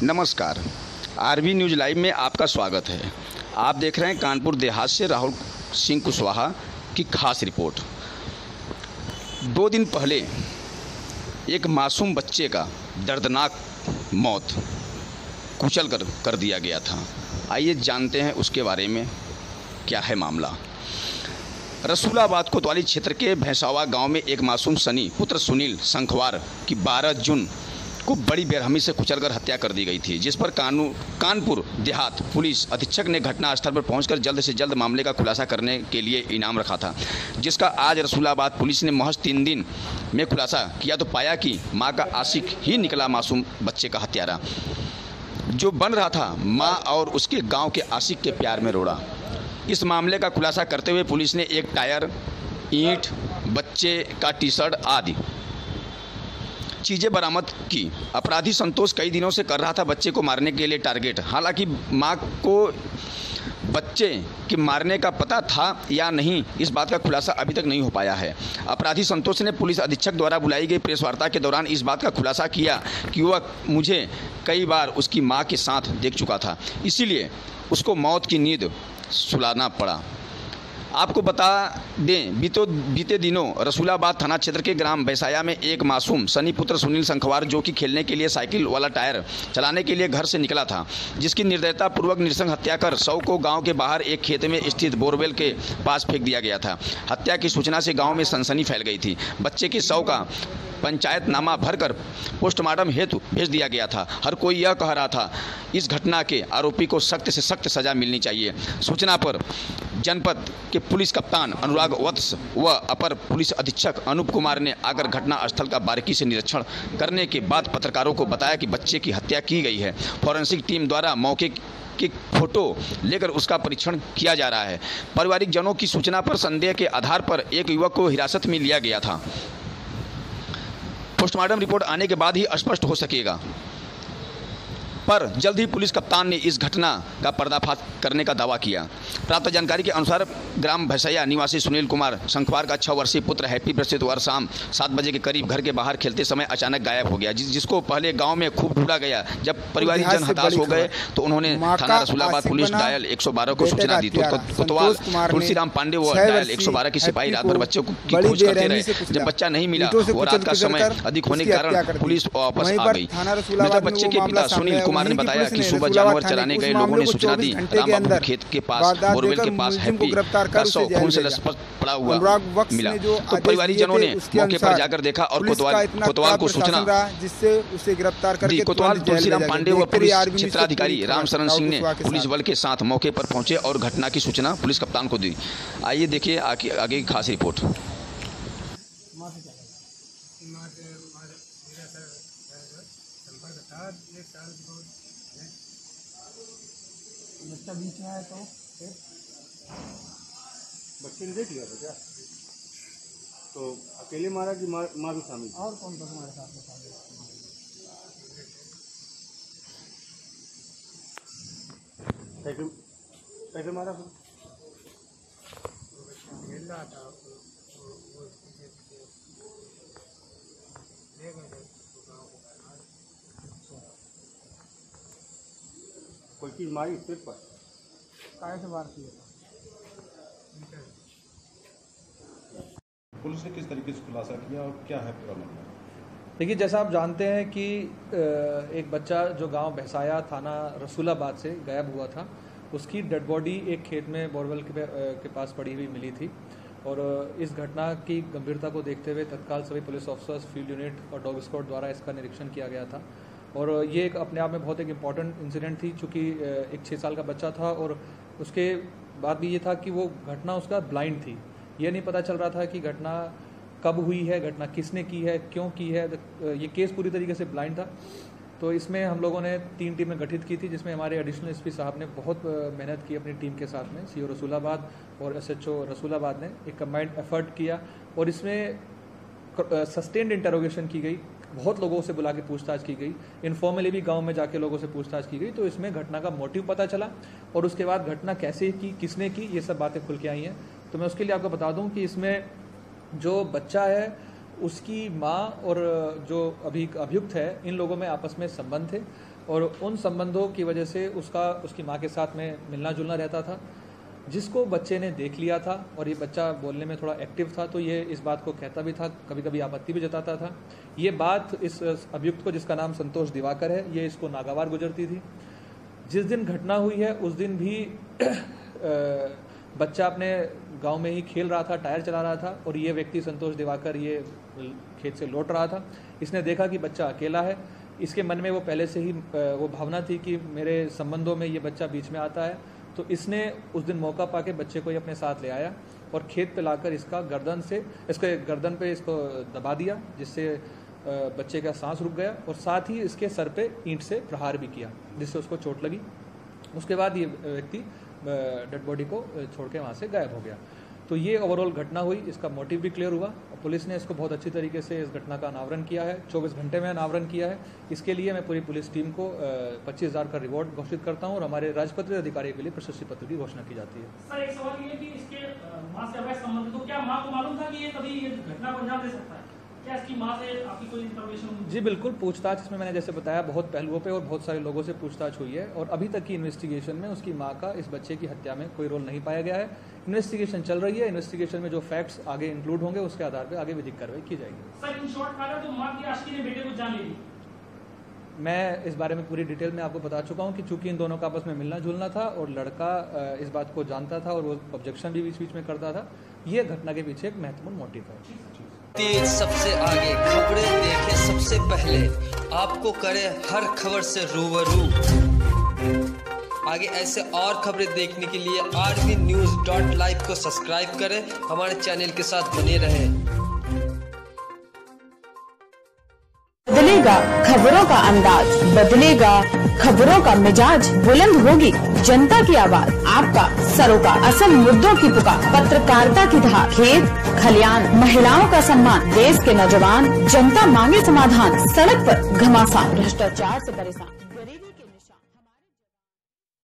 नमस्कार, RB news live में आपका स्वागत है। आप देख रहे हैं कानपुर देहात से राहुल सिंह कुशवाहा की खास रिपोर्ट। 2 दिन पहले एक मासूम बच्चे का दर्दनाक मौत कुचल कर दिया गया था। आइए जानते हैं उसके बारे में क्या है मामला। रसूलाबाद कोतवाली क्षेत्र के भैंसावा गांव में एक मासूम सनी पुत्र सुनील संखवार की 12 जून को बड़ी बेरहमी से कुचलकर हत्या कर दी गई थी, जिस पर कानपुर देहात पुलिस अधीक्षक ने घटनास्थल पर पहुंचकर जल्द से जल्द मामले का खुलासा करने के लिए इनाम रखा था, जिसका आज रसूलाबाद पुलिस ने महज 3 दिन में खुलासा किया तो पाया कि मां का आशिक ही निकला मासूम बच्चे का हत्यारा, जो बन रहा था मां और उसके गाँव के आशिक के प्यार में रोड़ा। इस मामले का खुलासा करते हुए पुलिस ने एक टायर, ईंट, बच्चे का टी-शर्ट आदि चीज़ें बरामद की। अपराधी संतोष कई दिनों से कर रहा था बच्चे को मारने के लिए टारगेट। हालांकि मां को बच्चे के मारने का पता था या नहीं, इस बात का खुलासा अभी तक नहीं हो पाया है। अपराधी संतोष ने पुलिस अधीक्षक द्वारा बुलाई गई प्रेस वार्ता के दौरान इस बात का खुलासा किया कि वह मुझे कई बार उसकी मां के साथ देख चुका था, इसीलिए उसको मौत की नींद सुलाना पड़ा। आपको बता दें, बीते दिनों रसूलाबाद थाना क्षेत्र के ग्राम भैंसाया में एक मासूम सनी पुत्र सुनील संखवार, जो कि खेलने के लिए साइकिल वाला टायर चलाने के लिए घर से निकला था, जिसकी निर्दयता पूर्वक नृशंस हत्या कर शव को गांव के बाहर एक खेत में स्थित बोरवेल के पास फेंक दिया गया था। हत्या की सूचना से गाँव में सनसनी फैल गई थी। बच्चे के शव का पंचायतनामा भरकर पोस्टमार्टम हेतु भेज दिया गया था। हर कोई यह कह रहा था इस घटना के आरोपी को सख्त से सख्त सजा मिलनी चाहिए। सूचना पर जनपद के पुलिस कप्तान अनुराग वत्स व अपर पुलिस अधीक्षक अनूप कुमार ने आकर घटना स्थल का बारीकी से निरीक्षण करने के बाद पत्रकारों को बताया कि बच्चे की हत्या की गई है। फॉरेंसिक टीम द्वारा मौके की फोटो लेकर उसका परीक्षण किया जा रहा है। पारिवारिक जनों की सूचना पर संदेह के आधार पर एक युवक को हिरासत में लिया गया था। पोस्टमार्टम रिपोर्ट आने के बाद ही स्पष्ट हो सकेगा, पर जल्द ही पुलिस कप्तान ने इस घटना का पर्दाफाश करने का दावा किया। प्राप्त जानकारी के अनुसार ग्राम भैंसाया निवासी सुनील कुमार संखवार का 6 वर्षीय पुत्र हैप्पी बृहस्पतिवार शाम 7 बजे के करीब घर के बाहर खेलते समय अचानक गायब हो गया, जिसको पहले गांव में खूब ढूंढा गया। जब परिवारिक जन हताश हो गए तो उन्होंने थाना रसूलाबाद पुलिस डायल 112 को सूचना दी। तो कोतवाल तुलसीराम पांडे व डायल 112 की सिपाही रात भर बच्चों की खोज करते रहे। जब बच्चा नहीं मिला और रात का समय अधिक होने के कारण पुलिस वापस आ गई। मृतक बच्चे के पिता सुनील कुमार ने बताया कि सुबह जानवर चराने गए लोगों ने सूचना दी रामबाबू खेत के पास बोरवेल के पास हैप्पी का शव खून से लथपथ पड़ा हुआ मिला। तो परिवारिक जनों ने मौके पर जाकर देखा और कोतवाल को सूचना दी। कोतवाल तुलसीराम पांडे व पुलिस क्षेत्राधिकारी रामशरण सिंह ने पुलिस बल के साथ मौके पर पहुंचे और घटना की सूचना पुलिस कप्तान को दी। आइए देखिए आगे की खास रिपोर्ट। बच्चा बीच में आया तो बच्चे ने देख लिया था क्या? तो अकेले मारा कि माँ भी शामिल? और कौन था तुम्हारे साथ में शामिल? कैसे मारा? खेल रहा था कोई चीज मारी पेट पर? काय से मार किया? पुलिस ने किस तरीके से खुलासा किया और क्या है पूरा मामला? देखिए, जैसा आप जानते हैं कि एक बच्चा जो गांव भैंसाया थाना रसूलाबाद से गायब हुआ था, उसकी डेड बॉडी एक खेत में बोरवेल के पास पड़ी हुई मिली थी। और इस घटना की गंभीरता को देखते हुए तत्काल सभी पुलिस ऑफिसर्स, फील्ड यूनिट और डॉग स्क्वाड द्वारा इसका निरीक्षण किया गया था। और ये एक अपने आप में बहुत एक इम्पॉर्टेंट इंसिडेंट थी, चूँकि एक 6 साल का बच्चा था और उसके बाद भी ये था कि वो घटना उसका ब्लाइंड थी। ये नहीं पता चल रहा था कि घटना कब हुई है, घटना किसने की है, क्यों की है। ये केस पूरी तरीके से ब्लाइंड था। तो इसमें हम लोगों ने 3 टीमें गठित की थी, जिसमें हमारे एडिशनल एसपी साहब ने बहुत मेहनत की अपनी टीम के साथ में। सीओ रसूलाबाद और एसएचओ रसूलाबाद ने एक कंबाइंड एफर्ट किया और इसमें सस्टेन्ड इंटरोगेशन की गई। बहुत लोगों से बुला के पूछताछ की गई, इनफॉर्मली भी गांव में जाके लोगों से पूछताछ की गई। तो इसमें घटना का मोटिव पता चला और उसके बाद घटना कैसे की, किसने की, ये सब बातें खुल के आई हैं। तो मैं उसके लिए आपको बता दूं कि इसमें जो बच्चा है उसकी माँ और जो अभी अभियुक्त है, इन लोगों में आपस में संबंध थे और उन संबंधों की वजह से उसकी माँ के साथ में मिलना जुलना रहता था, जिसको बच्चे ने देख लिया था। और ये बच्चा बोलने में थोड़ा एक्टिव था, तो ये इस बात को कहता भी था, कभी कभी आपत्ति भी जताता था। ये बात इस अभियुक्त को, जिसका नाम संतोष दिवाकर है, ये इसको नागवार गुजरती थी। जिस दिन घटना हुई है उस दिन भी बच्चा अपने गांव में ही खेल रहा था, टायर चला रहा था, और ये व्यक्ति संतोष दिवाकर ये खेत से लौट रहा था। इसने देखा कि बच्चा अकेला है। इसके मन में वो पहले से ही वो भावना थी कि मेरे संबंधों में ये बच्चा बीच में आता है, तो इसने उस दिन मौका पाके बच्चे को ही अपने साथ ले आया और खेत पे लाकर इसके गर्दन पे इसको दबा दिया, जिससे बच्चे का सांस रुक गया, और साथ ही इसके सर पे ईंट से प्रहार भी किया, जिससे उसको चोट लगी। उसके बाद ये व्यक्ति डेड बॉडी को छोड़ के वहाँ से गायब हो गया। तो ये ओवरऑल घटना हुई, इसका मोटिव भी क्लियर हुआ और पुलिस ने इसको बहुत अच्छी तरीके से इस घटना का अनावरण किया है। 24 घंटे में अनावरण किया है। इसके लिए मैं पूरी पुलिस टीम को 25,000 का रिवॉर्ड घोषित करता हूँ और हमारे राजपत्रित अधिकारी के लिए प्रशस्ति पत्र की घोषणा की जाती है। सर, एक सवाल ये है कि इसके मां से अवैध संबंध, तो क्या मां को मालूम था कि ये कभी ये घटना को अंजाम दे सकता है? क्या इसकी मां से आपकी कोई इंफॉर्मेशन? जी बिल्कुल, पूछताछ इसमें मैंने जैसे बताया बहुत पहलुओं पे और बहुत सारे लोगों से पूछताछ हुई है, और अभी तक की इन्वेस्टिगेशन में उसकी मां का इस बच्चे की हत्या में कोई रोल नहीं पाया गया है। इन्वेस्टिगेशन चल रही है। इन्वेस्टिगेशन में जो फैक्ट्स आगे इंक्लूड होंगे उसके आधार पर आगे विधिक कार्रवाई की जाएगी। सर, इन शॉर्ट कहा तो मां की आशिकी ने बेटे को जान ली। मैं इस बारे में पूरी डिटेल में आपको बता चुका हूं कि चूंकि इन दोनों का आपस में मिलना जुलना था और लड़का इस बात को जानता था और वो ऑब्जेक्शन भी बीच बीच में करता था। ये घटना के पीछे एक महत्वपूर्ण मोटिव है। तेज सबसे आगे, खबरें देखे सबसे पहले, आपको करे हर खबर से रूबरू। आगे ऐसे और खबरें देखने के लिए RVnews.live को सब्सक्राइब करें, हमारे चैनल के साथ बने रहें। बदलेगा खबरों का अंदाज, बदलेगा खबरों का मिजाज, बुलंद होगी जनता की आवाज, आपका सरोकार, असल मुद्दों की पुकार, पत्रकारिता की धार, खेत खलियान, महिलाओं का सम्मान, देश के नौजवान, जनता मांगे समाधान, सड़क पर घमासान, भ्रष्टाचार से परेशान।